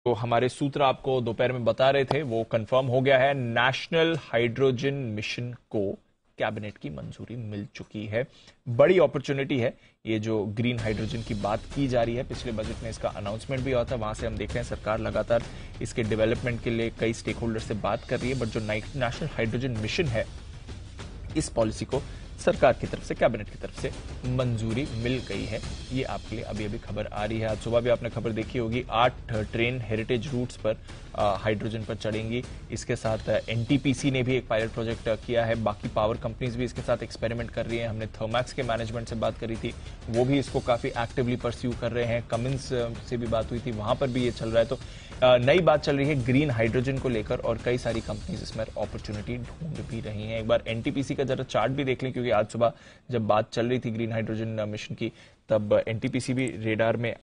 तो हमारे सूत्र आपको दोपहर में बता रहे थे वो कंफर्म हो गया है। नेशनल हाइड्रोजन मिशन को कैबिनेट की मंजूरी मिल चुकी है। बड़ी अपॉर्चुनिटी है ये जो ग्रीन हाइड्रोजन की बात की जा रही है। पिछले बजट में इसका अनाउंसमेंट भी हुआ था, वहां से हम देख रहे हैं सरकार लगातार इसके डेवलपमेंट के लिए कई स्टेक होल्डर से बात कर रही है। बट जो नेशनल हाइड्रोजन मिशन है, इस पॉलिसी को सरकार की तरफ से, कैबिनेट की तरफ से मंजूरी मिल गई है। ये आपके लिए अभी अभी खबर आ रही है। आज सुबह भी आपने खबर देखी होगी, 8 ट्रेन हेरिटेज रूट्स पर हाइड्रोजन पर चढ़ेंगी। इसके साथ एनटीपीसी ने भी एक पायलट प्रोजेक्ट किया है। बाकी पावर कंपनीज भी इसके साथ एक्सपेरिमेंट कर रही हैं। हमने थर्मैक्स के मैनेजमेंट से बात करी थी, वो भी इसको काफी एक्टिवली परस्यू कर रहे हैं। कमिंस से भी बात हुई थी, वहां पर भी ये चल रहा है। तो नई बात चल रही है ग्रीन हाइड्रोजन को लेकर और कई सारी कंपनीज इसमें अपॉर्चुनिटी ढूंढ भी रही हैं। एक बार एनटीपीसी का जरा चार्ट भी देख लें, क्योंकि आज सुबह जब बात चल रही थी ग्रीन हाइड्रोजन मिशन की, तब एनटीपीसी भी रेडार में